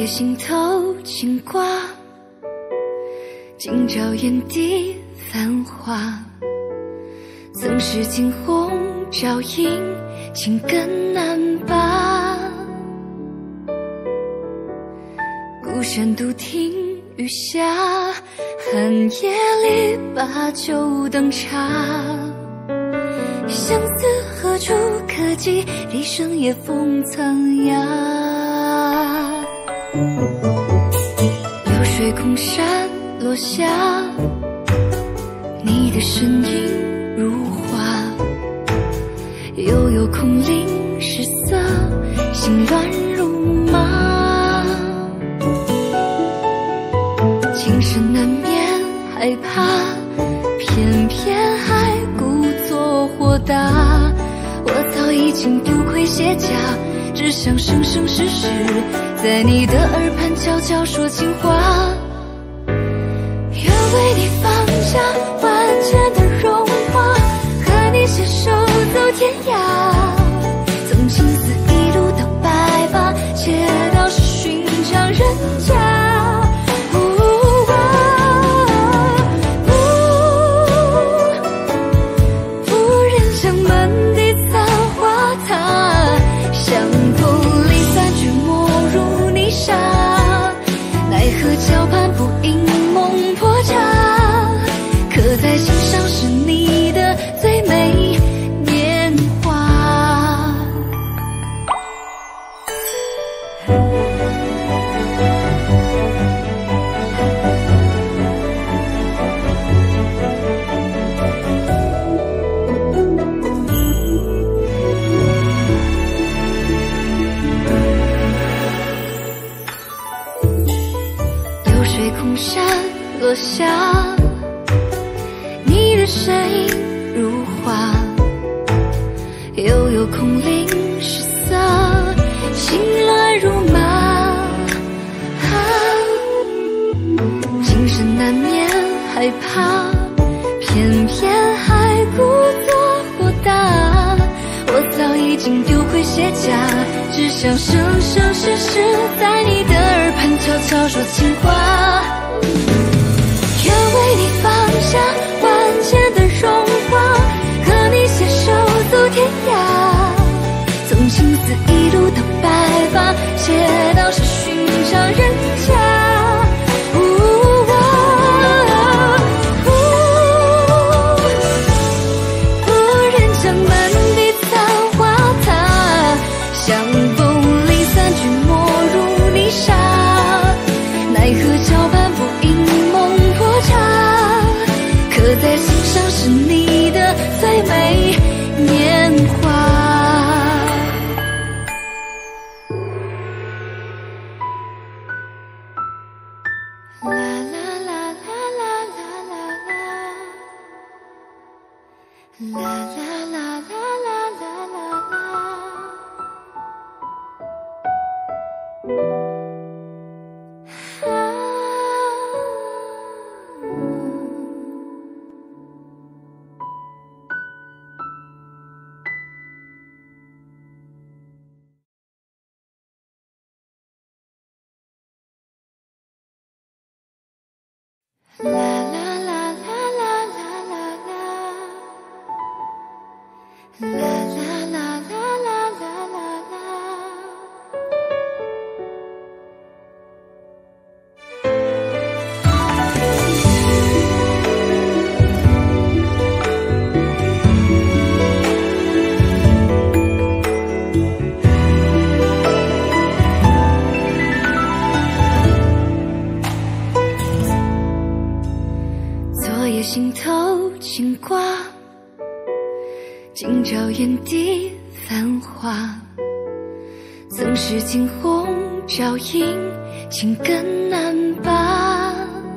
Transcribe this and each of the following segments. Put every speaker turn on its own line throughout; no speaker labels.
心头牵挂，今朝眼底繁华。曾是惊鸿照影，情更难拔。孤山独听雨下，寒夜里把酒等茶。相思何处可寄，笛声也风苍哑。流水空山落下，你的身影如画。悠悠空灵失色，心乱如麻。情深难免害怕，偏偏还故作豁达。我早已经丢盔卸甲，只想生生世世在你的耳畔悄悄说情话。愿为你放下万千的荣华，和你携手走天涯。从青丝一路到白发，且道是寻常人家。桥畔不应梦破茶，刻在心上是你的最美年华。空山落下，你的身影如画。悠悠空灵失色，心乱如麻。情深难免害怕，偏偏还故作豁达。我早已经丢盔卸甲，只想生生世世在你的耳畔悄悄说情话。愿为你放下万千的荣华，和你携手走天涯。从青丝一路到白发，且道是寻常人家。在心上是你的最美年华。啦啦啦啦啦啦啦啦啦啦啦啦啦啦。啦啦啦啦啦啦啦啦，啦啦啦啦啦啦啦啦。心头牵挂，今朝眼底繁华。曾是惊鸿照影，情更难拔。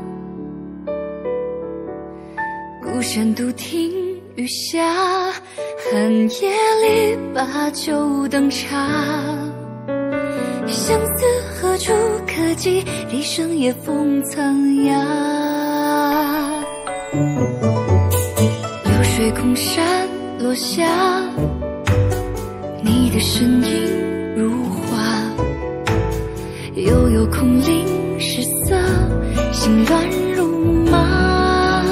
孤山独听雨下，寒夜里把酒等茶。相思何处可寄，笛声也风苍哑。流水空山落下，你的身影如画。悠悠有空灵失色，心乱如麻。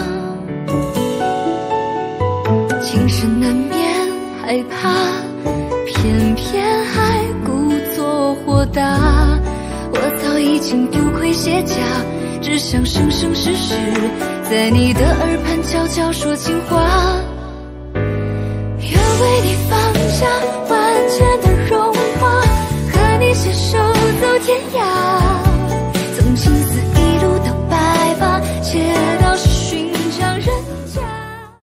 情深难免害怕，偏偏还故作豁达。我早已经不会卸甲，只想生生世世在你的耳畔悄悄说情话。愿为你放下